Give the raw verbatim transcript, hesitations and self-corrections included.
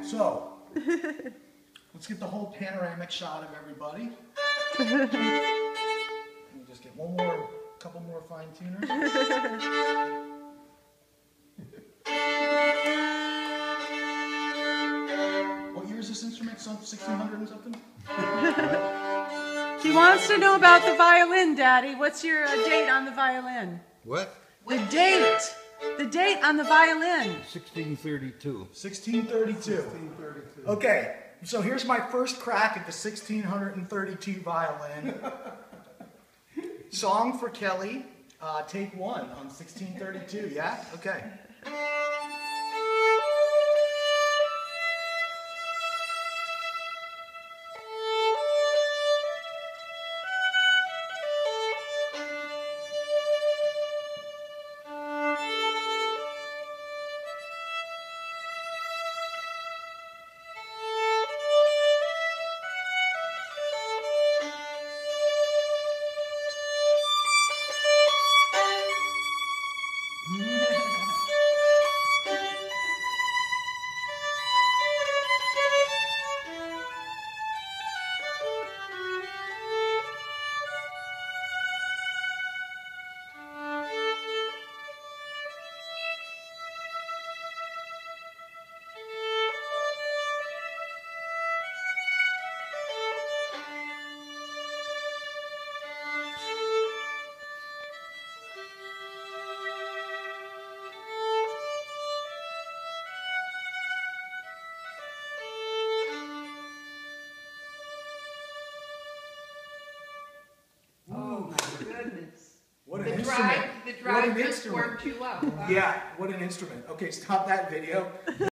So, let's get the whole panoramic shot of everybody. Let me just get one more, couple more fine tuners. What year is this instrument? sixteen hundred and something? He wants to know about the violin, Daddy. What's your uh, date on the violin? What? The date. The date on the violin. sixteen thirty-two. sixteen thirty-two. Okay, so here's my first crack at the sixteen thirty-two violin. Song for Kelly, uh, take one on sixteen thirty-two, yeah? Okay. What an The instrument. drive, the drive What an just instrument. warmed you up. Wow. Yeah, what an instrument. Okay, stop that video.